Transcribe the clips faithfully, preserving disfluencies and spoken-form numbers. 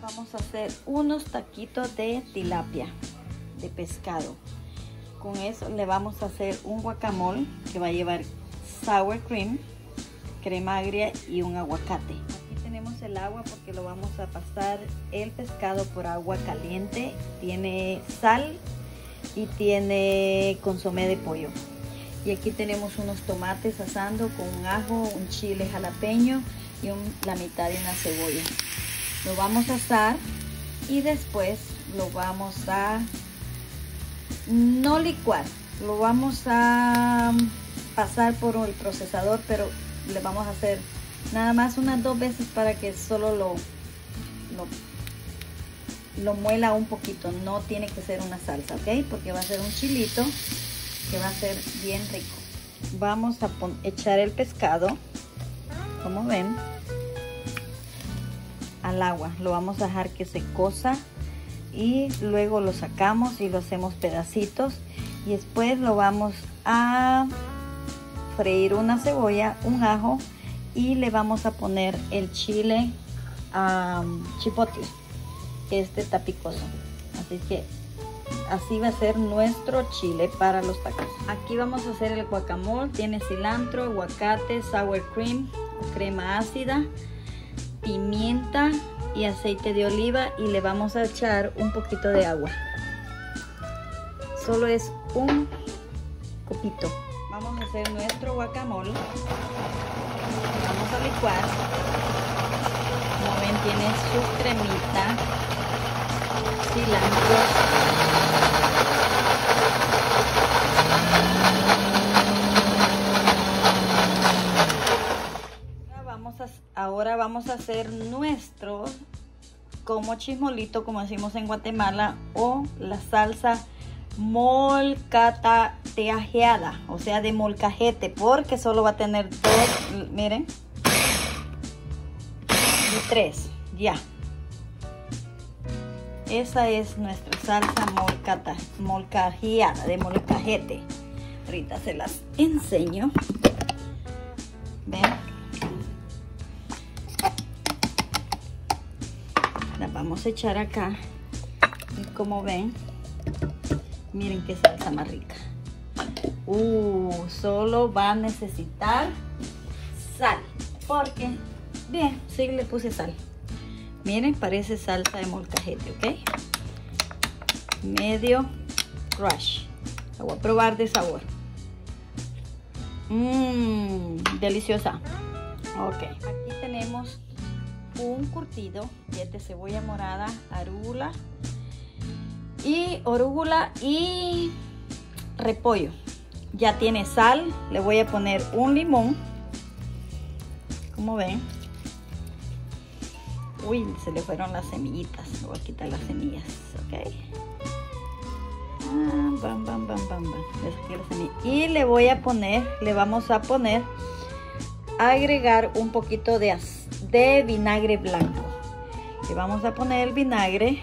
Vamos a hacer unos taquitos de tilapia, de pescado. Con eso le vamos a hacer un guacamole que va a llevar sour cream, crema agria y un aguacate. Aquí tenemos el agua porque lo vamos a pasar el pescado por agua caliente. Tiene sal y tiene consomé de pollo. Y aquí tenemos unos tomates asando con un ajo, un chile jalapeño y un, la mitad de una cebolla. Lo vamos a asar y después lo vamos a no licuar, lo vamos a pasar por el procesador, pero le vamos a hacer nada más unas dos veces para que solo lo, lo, lo muela un poquito. No tiene que ser una salsa, ¿ok? Porque va a ser un chilito que va a ser bien rico. Vamos a echar el pescado, como ven, al agua. Lo vamos a dejar que se cosa y luego lo sacamos y lo hacemos pedacitos y después lo vamos a freír una cebolla, un ajo y le vamos a poner el chile um, chipotle, este está picoso, así que así va a ser nuestro chile para los tacos. Aquí vamos a hacer el guacamole. Tiene cilantro, aguacate, sour cream, crema ácida, pimienta y aceite de oliva, y le vamos a echar un poquito de agua. Solo es un copito. Vamos a hacer nuestro guacamole. Vamos a licuar. Como ven, tiene su cremita, cilantro, ahora vamos a hacer nuestro como chismolito, como decimos en Guatemala, o la salsa molcajeteada, o sea, de molcajete, porque solo va a tener dos, miren, y tres, ya. Esa es nuestra salsa molcata, molcajeada, de molcajete. Ahorita se las enseño. ¿Ven? Las vamos a echar acá. Y como ven, miren qué salsa más rica. Uh, solo va a necesitar sal. Porque, bien, sí le puse sal. Miren, parece salsa de molcajete, ¿ok? Medio crush. La voy a probar de sabor. Mmm, deliciosa. Ok, aquí tenemos un curtido de cebolla morada, arúgula y arúgula y repollo. Ya tiene sal. Le voy a poner un limón. Como ven. Uy, se le fueron las semillitas. Voy a quitar las semillas, ok. Ah, bam, bam, bam, bam, bam. Le saqué las semillas. Y le voy a poner, le vamos a poner, agregar un poquito de, de vinagre blanco. Le vamos a poner el vinagre.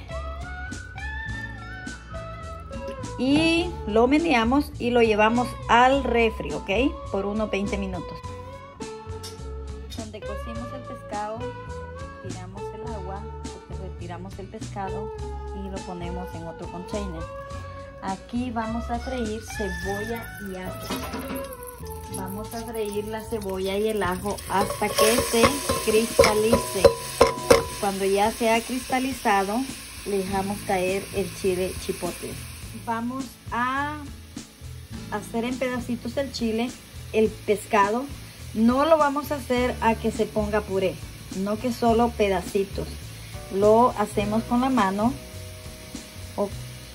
Y lo meneamos y lo llevamos al refri, ok. Por unos veinte minutos. Donde cocimos el pescado, tiramos el agua, retiramos el pescado y lo ponemos en otro container. Aquí vamos a freír cebolla y ajo. Vamos a freír la cebolla y el ajo hasta que se cristalice. Cuando ya se ha cristalizado, le dejamos caer el chile chipotle. Vamos a hacer en pedacitos el chile, el pescado. No lo vamos a hacer a que se ponga puré, no que solo pedacitos. Lo hacemos con la mano o,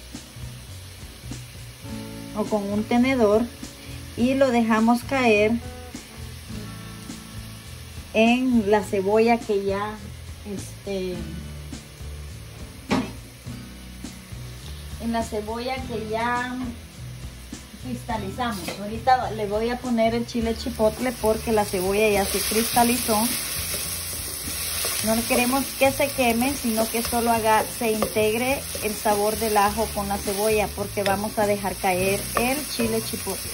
o con un tenedor y lo dejamos caer en la cebolla que ya este, en la cebolla que ya cristalizamos. Ahorita le voy a poner el chile chipotle porque la cebolla ya se cristalizó. No queremos que se queme, sino que solo haga, se integre el sabor del ajo con la cebolla, porque vamos a dejar caer el chile chipotle.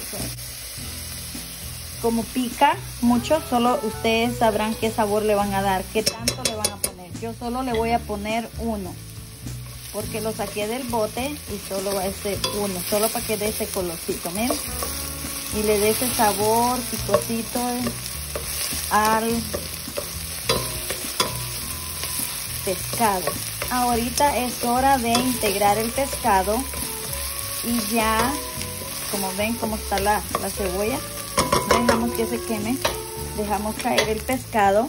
Como pica mucho, solo ustedes sabrán qué sabor le van a dar, qué tanto le van a poner. Yo solo le voy a poner uno, porque lo saqué del bote y solo va a ser uno, solo para que dé ese colorcito, miren. Y le dé ese sabor picosito al pescado. Ahorita es hora de integrar el pescado y ya, como ven cómo está la, la cebolla, no dejamos que se queme, dejamos caer el pescado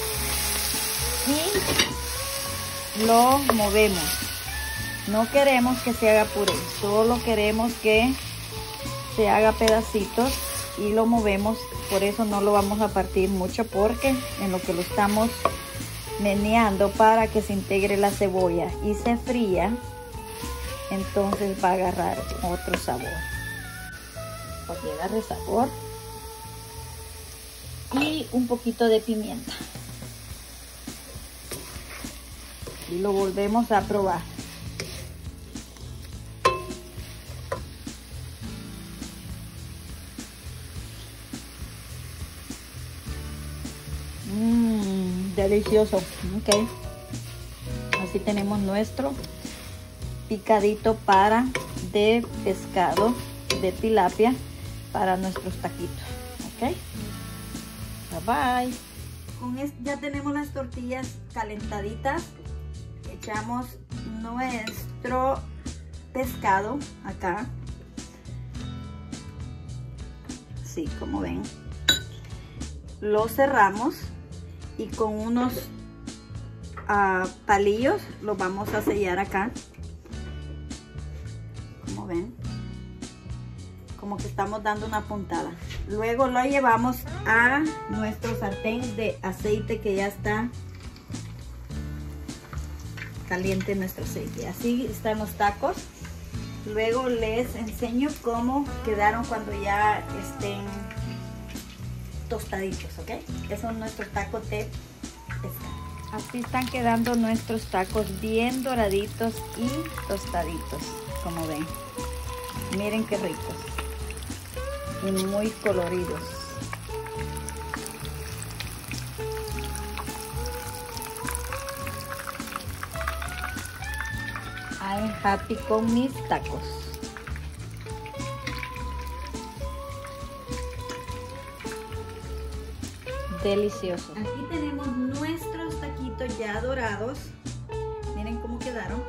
y lo movemos. No queremos que se haga puré, solo queremos que se haga pedacitos y lo movemos. Por eso no lo vamos a partir mucho, porque en lo que lo estamos meneando para que se integre la cebolla y se fría, entonces va a agarrar otro sabor, para que agarre sabor. Y un poquito de pimienta y lo volvemos a probar. Mmm, delicioso. Ok, así tenemos nuestro picadito para de pescado de tilapia para nuestros taquitos. Ok, bye bye. Con esto ya tenemos las tortillas calentaditas. Echamos nuestro pescado acá, sí, como ven, lo cerramos y con unos uh, palillos lo vamos a sellar acá, como ven, como que estamos dando una puntada. Luego lo llevamos a nuestro sartén de aceite que ya está caliente, nuestro aceite. Así están los tacos. Luego les enseño cómo quedaron cuando ya estén tostaditos, ¿ok? Esos son nuestros tacos de pescado. Así están quedando nuestros tacos, bien doraditos y tostaditos, como ven. Miren qué ricos y muy coloridos. I'm happy con mis tacos. Delicioso. Aquí tenemos nuestros taquitos ya dorados. Miren cómo quedaron.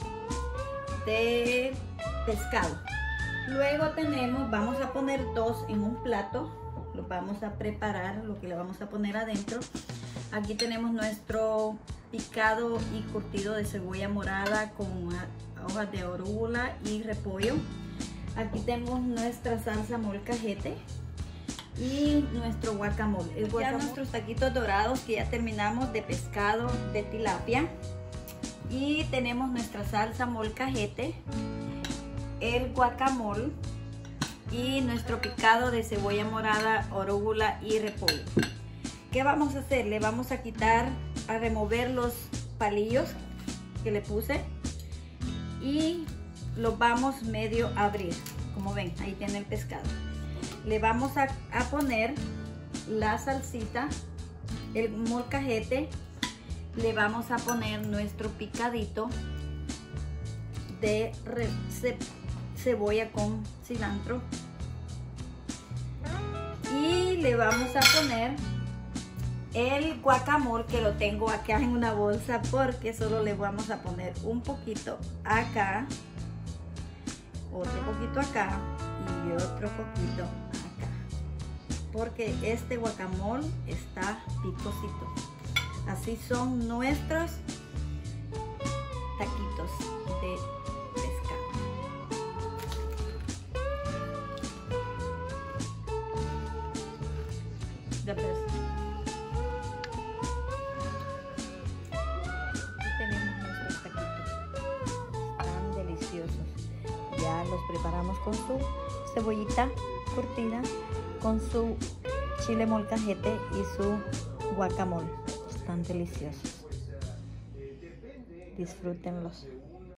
De pescado. Luego tenemos, vamos a poner dos en un plato. Los vamos a preparar, lo que le vamos a poner adentro. Aquí tenemos nuestro picado y curtido de cebolla morada con hojas de arúgula y repollo. Aquí tenemos nuestra salsa molcajete y nuestro guacamole. El guacamole. Ya nuestros taquitos dorados que ya terminamos de pescado de tilapia. Y tenemos nuestra salsa molcajete, el guacamole y nuestro picado de cebolla morada, arúgula y repollo. ¿Qué vamos a hacer? Le vamos a quitar, a remover los palillos que le puse y los vamos medio a abrir. Como ven, ahí tiene el pescado. Le vamos a, a poner la salsita, el molcajete, le vamos a poner nuestro picadito de re, ce, cebolla con cilantro y le vamos a poner el guacamole, que lo tengo acá en una bolsa porque solo le vamos a poner un poquito acá, otro poquito acá y otro poquito acá, porque este guacamole está picosito. Así son nuestros taquitos de pescado. The best. Ya los preparamos con su cebollita curtida, con su chile molcajete y su guacamole. Están deliciosos. Disfrútenlos.